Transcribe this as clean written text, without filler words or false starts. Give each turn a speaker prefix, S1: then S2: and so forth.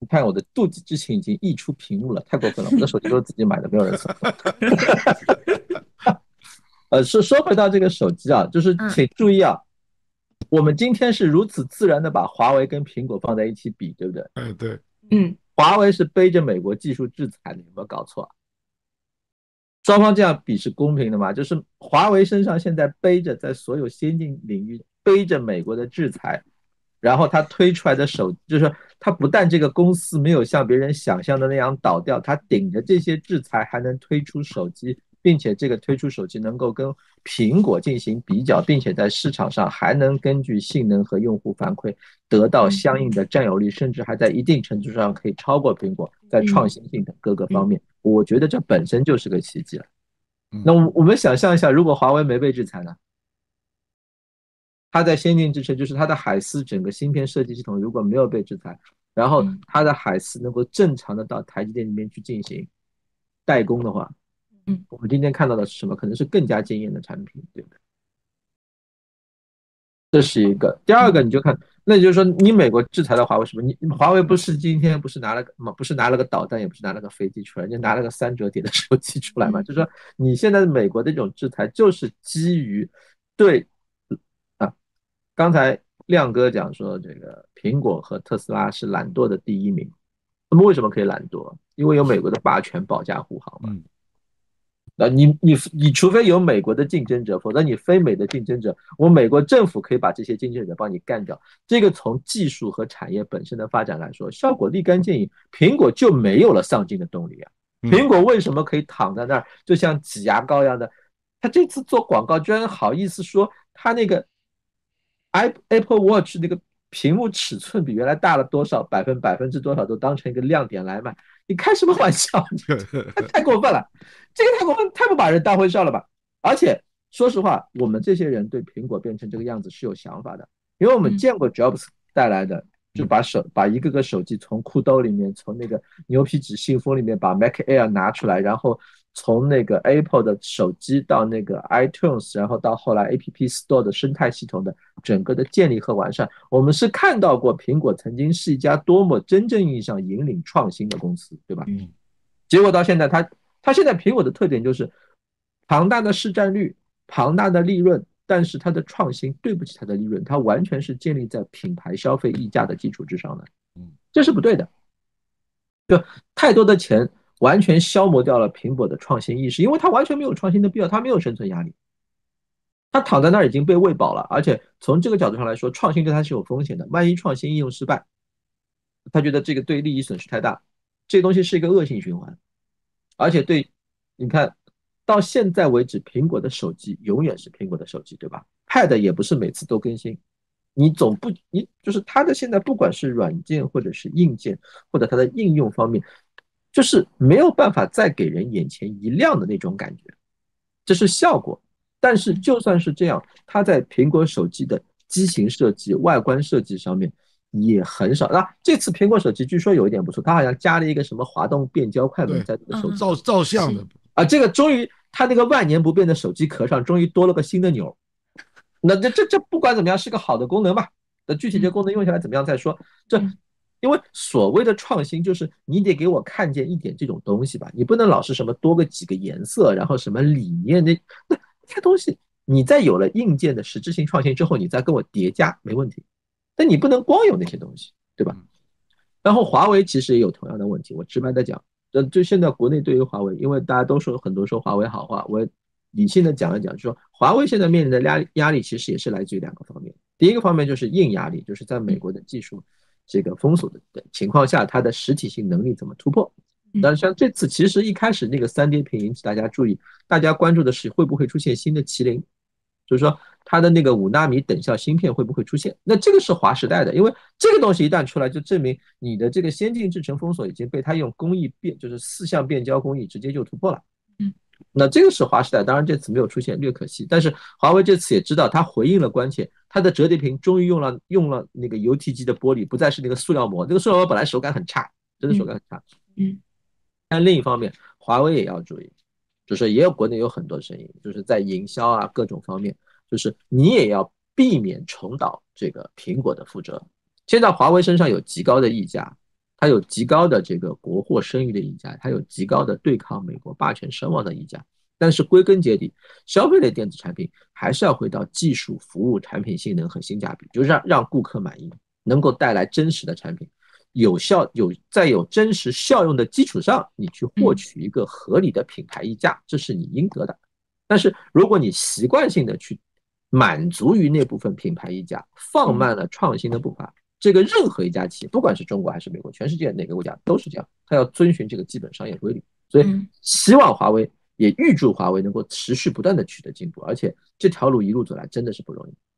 S1: 看我的妒忌之情已经溢出屏幕了，太过分了！我的手机都是自己买的，没有人送。说回到这个手机啊，就是请注意啊，我们今天是如此自然的把华为跟苹果放在一起比，对不对？
S2: 对，
S1: 华为是背着美国技术制裁的，有没有搞错啊？双方这样比是公平的吗？就是华为身上现在背着在所有先进领域背着美国的制裁，然后他推出来的手，就是他不但这个公司没有像别人想象的那样倒掉，他顶着这些制裁还能推出手机，并且这个推出手机能够跟苹果进行比较，并且在市场上还能根据性能和用户反馈得到相应的占有率，甚至还在一定程度上可以超过苹果在创新性等各个方面。我觉得这本身就是个奇迹了。那我们想象一下，如果华为没被制裁呢？它在先进制程，就是它的海思整个芯片设计系统如果没有被制裁，然后它的海思能够正常的到台积电里面去进行代工的话，我们今天看到的是什么？可能是更加惊艳的产品，对不对？这是一个。第二个，你就看，那也就是说，你美国制裁了华为什么？你华为不是今天不是拿了个导弹，也不是拿了个飞机出来，就拿了个3折叠的手机出来嘛？就是说，你现在美国的这种制裁，就是基于对啊，刚才亮哥讲说，这个苹果和特斯拉是懒惰的第一名，那么为什么可以懒惰？因为有美国的霸权保驾护航嘛。你除非有美国的竞争者，否则你非美的竞争者，我美国政府可以把这些竞争者帮你干掉。这个从技术和产业本身的发展来说，效果立竿见影。苹果就没有了上进的动力啊！苹果为什么可以躺在那儿，就像挤牙膏一样的？他这次做广告居然好意思说他那个 Apple Watch 那个屏幕尺寸比原来大了多少百分之多少都当成一个亮点来卖，你开什么玩笑？太过分了，这个太过分，太不把人当回事了吧？而且说实话，我们这些人对苹果变成这个样子是有想法的，因为我们见过 Jobs 带来的，就把一个个手机从裤兜里面，从那个牛皮纸信封里面把 Mac Air 拿出来，然后从那个 Apple 的手机到那个 iTunes，然后到后来 App Store 的生态系统的整个的建立和完善，我们是看到过苹果曾经是一家多么真正意义上引领创新的公司，对吧？结果到现在，它现在苹果的特点就是庞大的市占率、庞大的利润，但是它的创新对不起它的利润，它完全是建立在品牌消费溢价的基础之上的，这是不对的。太多的钱完全消磨掉了苹果的创新意识，因为它完全没有创新的必要，它没有生存压力，它躺在那儿已经被喂饱了。而且从这个角度上来说，创新对它是有风险的，万一创新应用失败，他觉得这个对利益损失太大，这个东西是一个恶性循环。而且你看到现在为止，苹果的手机永远是苹果的手机，对吧？Pad 也不是每次都更新，你就是它的现在不管是软件或者是硬件，或者它的应用方面，就是没有办法再给人眼前一亮的那种感觉，这是效果。但是就算是这样，它在苹果手机的机型设计、外观设计上面也很少。那这次苹果手机据说有一点不错，它好像加了一个什么滑动变焦快门
S2: 对，
S1: 在这个手机上
S2: 照相的，
S1: 啊，这个终于它那个万年不变的手机壳上终于多了个新的钮。那这不管怎么样是个好的功能吧？那具体这个功能用下来怎么样再说。这因为所谓的创新就是你得给我看见一点这种东西吧，你不能老是什么多个几个颜色，然后什么理念那些东西，你在有了硬件的实质性创新之后，你再跟我叠加没问题，但你不能光有那些东西，对吧？然后华为其实也有同样的问题，我直白的讲，就现在国内对于华为，因为大家都说很多说华为好话，我理性的讲一讲，就说华为现在面临的压力其实也是来自于两个方面。第一个方面就是硬压力，就是在美国的技术这个封锁的情况下，它的实体性能力怎么突破。但是像这次，其实一开始那个3D屏引起大家注意，大家关注的是会不会出现新的麒麟，就是说它的那个5纳米等效芯片会不会出现？那这个是划时代的，因为这个东西一旦出来，就证明你的这个先进制程封锁已经被它用工艺就是4项变焦工艺直接就突破了。那这个是划时代，当然这次没有出现，略可惜。但是华为这次也知道，它回应了关切，它的折叠屏终于用了那个 UTG 的玻璃，不再是那个塑料膜。那个塑料膜本来手感很差，真的手感很差。但另一方面，华为也要注意，就是也有国内有很多声音，就是在营销啊各种方面，就是你也要避免重蹈这个苹果的覆辙。现在华为身上有极高的溢价， 它有极高的这个国货声誉的溢价，它有极高的对抗美国霸权声望的溢价。但是归根结底，消费类电子产品还是要回到技术、服务、产品性能和性价比，就是让顾客满意，能够带来真实的产品，在有真实效用的基础上，你去获取一个合理的品牌溢价，这是你应得的。但是如果你习惯性的去满足于那部分品牌溢价，放慢了创新的步伐，这个任何一家企业，不管是中国还是美国，全世界哪个国家都是这样，它要遵循这个基本商业规律。所以希望华为也预祝华为能够持续不断的取得进步，而且这条路一路走来真的是不容易。